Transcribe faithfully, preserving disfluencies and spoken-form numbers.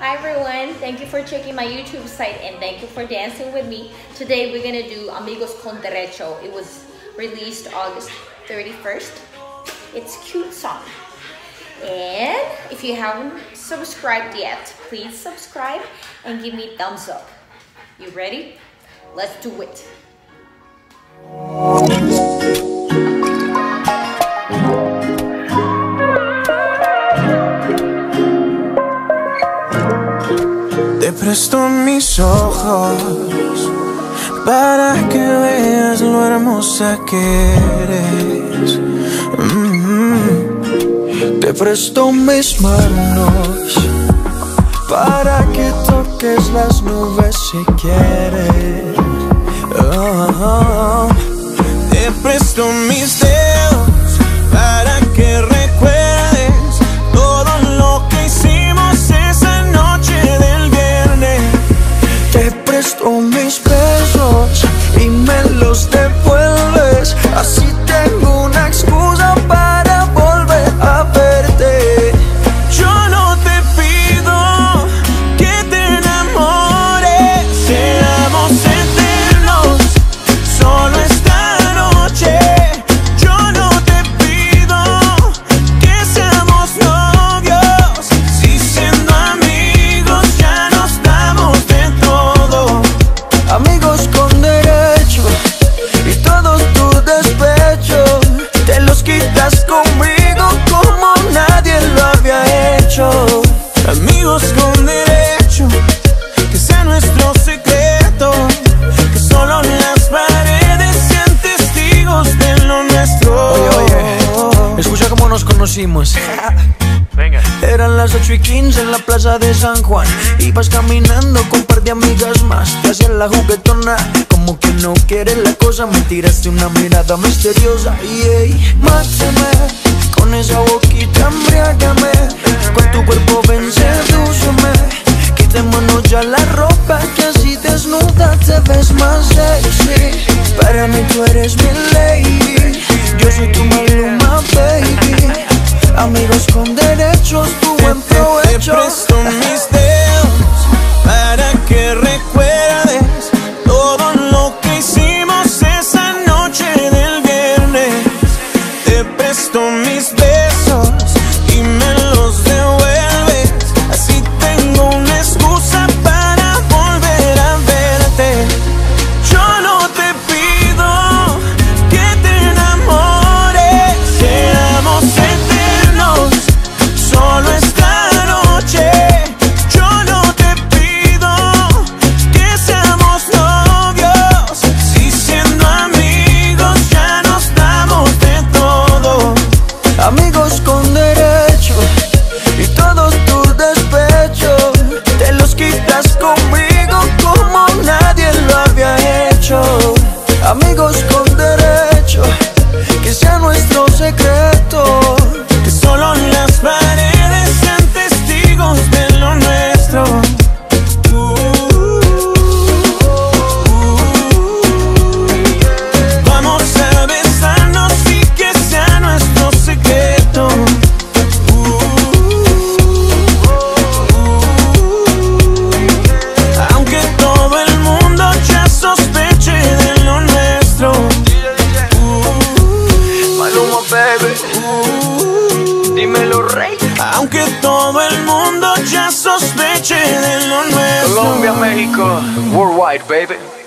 Hi everyone, thank you for checking my YouTube site and thank you for dancing with me. Today we're gonna do Amigos con Derecho. It was released August thirty-first. It's a cute song. And if you haven't subscribed yet, please subscribe and give me a thumbs up. You ready? Let's do it. Te presto mis ojos para que veas lo hermosa que eres. Mm-hmm. Te presto mis manos para que toques las nubes si quieres. Oh, te presto mis dedos para que recuerdes todo lo que hicimos esa noche del viernes. Te presto mis besos y me los devuelves, así tengo una excusa para volver a verte. Yo no te pido que te enamores, seamos eternos, solo esta noche. Yo no te pido que seamos novios, si siendo amigos ya nos damos de todo. Amigos con derecho y todos tus despechos te los quitas conmigo como nadie lo había hecho. Amigos con derecho, que sea nuestro secreto, que solo las paredes sean testigos de lo nuestro. Oye, oye, escucha cómo nos conocimos. Venga. Eran las ocho y quince en la plaza de San Juan. Ibas caminando con un par de amigas más. Te hacías la juguetona, como que no quieres la cosa. Me tiraste una mirada misteriosa y hey, mátame con esa boquita, embriágame. Con tu cuerpo ven, sedúceme. Quitémonos ya la ropa, que así desnuda te ves más sexy. Para mí tú eres mi lady, yo soy tu Maluma, baby. Amigos con derechos, tu buen provecho. Te presto mis dedos para que recuerdes todo lo que hicimos esa noche del viernes. Te presto mis besos y me los devuelves, así tengo una excusa para volver a verte. Yo no te pido que te enamores, seamos eternos, solo esta noche. Yo no te pido que seamos novios, si siendo amigos ya nos damos de todo. Amigos con derecho y todos tus despechos te los quitas conmigo como nadie lo había hecho. Amigos con derecho, que sea nuestro secreto, que solo las paredes sean testigos de lo nuestro. Uh, uh, vamos a besarnos y que sea nuestro secreto. Uh, uh, aunque todo el mundo ya sospeche de lo nuestro. Uh, Maluma, baby. Uh, dímelo, rey. Aunque todo el mundo ya sospeche de lo nuestro. Colombia, México, worldwide, baby.